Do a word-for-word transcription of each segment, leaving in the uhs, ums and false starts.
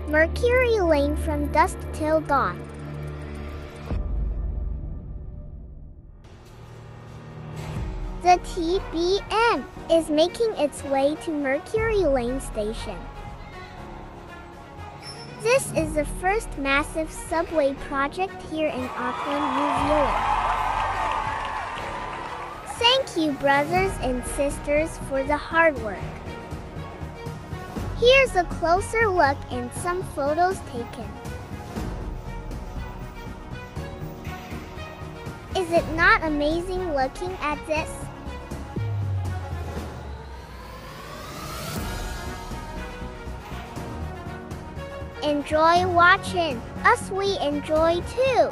Mercury Lane from dusk till dawn. The T B M is making its way to Mercury Lane Station. This is the first massive subway project here in Auckland, New Zealand. Thank you, brothers and sisters, for the hard work. Here's a closer look and some photos taken. Is it not amazing looking at this? Enjoy watching. Us, we enjoy too.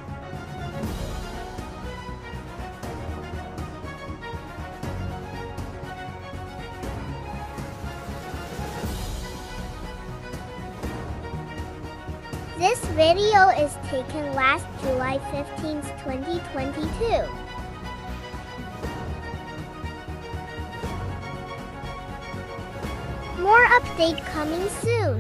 This video is taken last July fifteenth, twenty twenty-two. More update coming soon.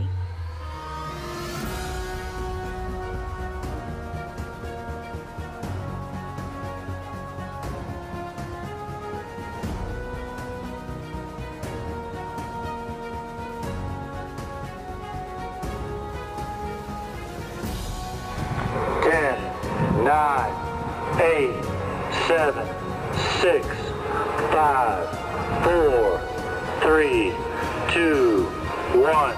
ten, nine, eight, seven, six, five, four, three, two, one.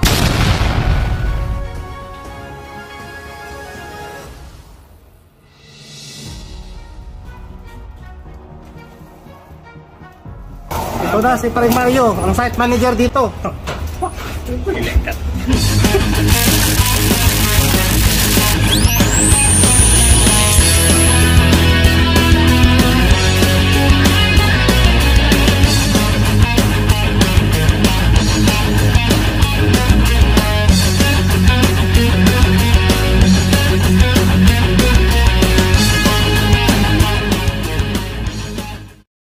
Ito na si Paring Mario, ang site manager dito.